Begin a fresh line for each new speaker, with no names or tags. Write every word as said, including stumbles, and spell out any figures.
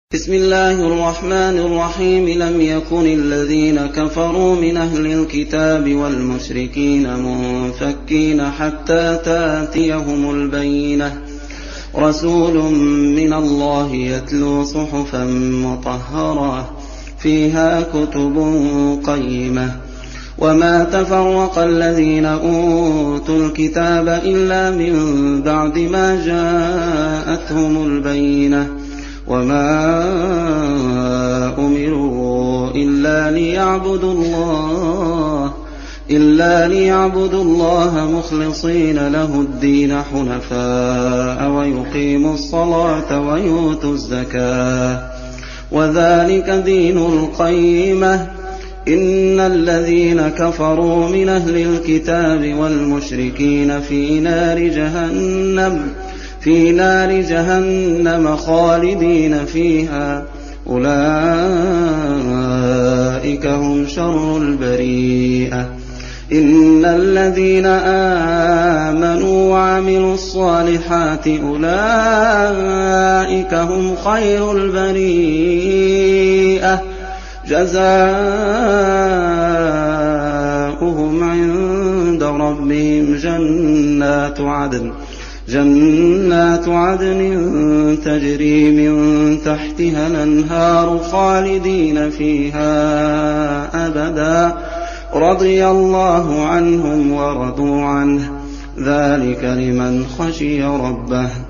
بسم الله الرحمن الرحيم لم يكن الذين كفروا من أهل الكتاب والمشركين منفكين حتى تأتيهم البينة رسول من الله يتلو صحفا مطهرة فيها كتب قيمة وما تفرق الذين أوتوا الكتاب إلا من بعد ما جاءتهم البينة وما أمروا إلا ليعبدوا الله إلا ليعبدوا الله مخلصين له الدين حنفاء ويقيموا الصلاة ويؤتوا الزكاة وذلك دين القيمة إن الذين كفروا من أهل الكتاب والمشركين في نار جهنم في نار جهنم خالدين فيها أولئك هم شر البريئة إن الذين آمنوا وعملوا الصالحات أولئك هم خير البريئة جزاؤهم عند ربهم جنات عدن جنات عدن تجري من تحتها الأنهار خالدين فيها أبدا رضي الله عنهم ورضوا عنه ذلك لمن خشي ربه